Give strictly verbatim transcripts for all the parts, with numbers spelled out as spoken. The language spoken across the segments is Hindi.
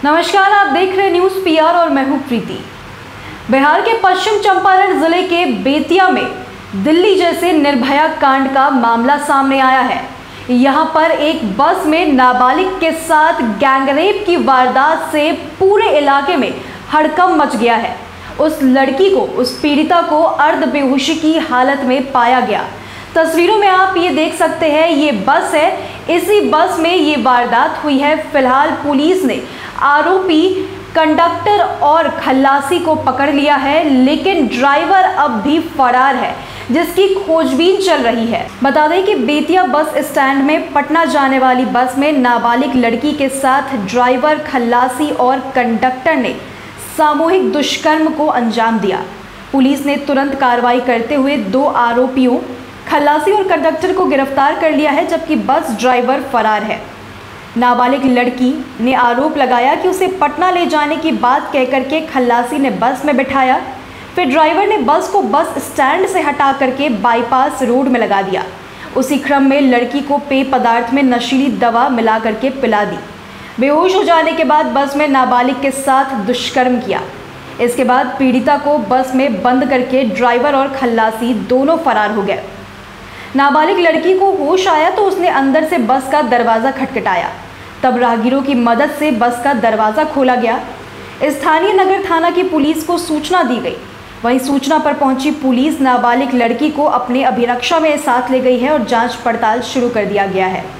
नमस्कार, आप देख रहे न्यूज़ पीआर और मैं हूं प्रीति। बिहार के पश्चिम चंपारण जिले के बेतिया में दिल्ली जैसे निर्भया कांड का मामला सामने आया है। यहां पर एक बस में नाबालिग के साथ गैंगरेप की वारदात से पूरे इलाके में हड़कंप मच गया है। उस लड़की को, उस पीड़िता को अर्ध बेहोशी की हालत में पाया गया। तस्वीरों में आप ये देख सकते हैं, ये बस है, इसी बस में ये वारदात हुई है। फिलहाल पुलिस ने आरोपी कंडक्टर और खल्लासी को पकड़ लिया है, लेकिन ड्राइवर अब भी फरार है, जिसकी खोजबीन चल रही है। बता दें कि बेतिया बस स्टैंड में पटना जाने वाली बस में नाबालिग लड़की के साथ ड्राइवर, खल्लासी और कंडक्टर ने सामूहिक दुष्कर्म को अंजाम दिया। पुलिस ने तुरंत कार्रवाई करते हुए दो आरोपियों, खल्लासी और कंडक्टर को गिरफ्तार कर लिया है, जबकि बस ड्राइवर फरार है। नाबालिग लड़की ने आरोप लगाया कि उसे पटना ले जाने की बात कहकर के खल्लासी ने बस में बिठाया, फिर ड्राइवर ने बस को बस स्टैंड से हटा करके बाईपास रोड में लगा दिया। उसी क्रम में लड़की को पेय पदार्थ में नशीली दवा मिला करके पिला दी। बेहोश हो जाने के बाद बस में नाबालिग के साथ दुष्कर्म किया। इसके बाद पीड़िता को बस में बंद करके ड्राइवर और खल्लासी दोनों फरार हो गए। नाबालिग लड़की को होश आया तो उसने अंदर से बस का दरवाज़ा खटखटाया। तब राहगीरों की मदद से बस का दरवाज़ा खोला गया। स्थानीय नगर थाना की पुलिस को सूचना दी गई। वहीं सूचना पर पहुंची पुलिस नाबालिग लड़की को अपने अभिरक्षा में साथ ले गई है और जांच पड़ताल शुरू कर दिया गया है।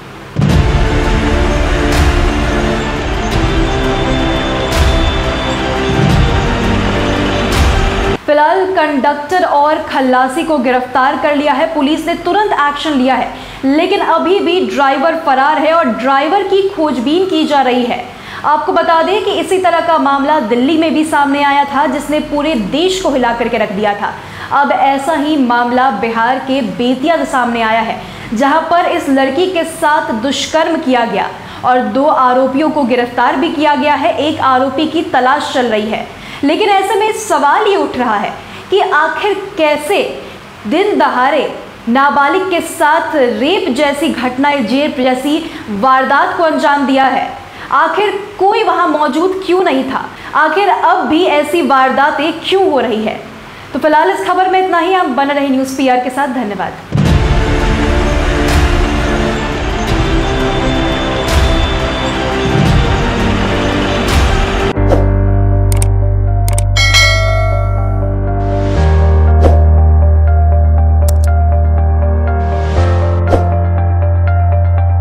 फिलहाल कंडक्टर और खल्लासी को गिरफ्तार कर लिया है। पुलिस ने तुरंत एक्शन लिया है, लेकिन अभी भी ड्राइवर फरार है और ड्राइवर की खोजबीन की जा रही है। आपको बता दें कि इसी तरह का मामला दिल्ली में भी सामने आया था, जिसने पूरे देश को हिला करके रख दिया था। अब ऐसा ही मामला बिहार के बेतिया से सामने आया है, जहां पर इस लड़की के साथ दुष्कर्म किया गया और दो आरोपियों को गिरफ्तार भी किया गया है। एक आरोपी की तलाश चल रही है। लेकिन ऐसे में सवाल ये उठ रहा है कि आखिर कैसे दिन दहाड़े नाबालिग के साथ रेप जैसी घटनाएं, जेब जैसी वारदात को अंजाम दिया है। आखिर कोई वहां मौजूद क्यों नहीं था? आखिर अब भी ऐसी वारदातें क्यों हो रही है? तो फिलहाल इस खबर में इतना ही। आप बने रहे न्यूज़ पीआर के साथ। धन्यवाद।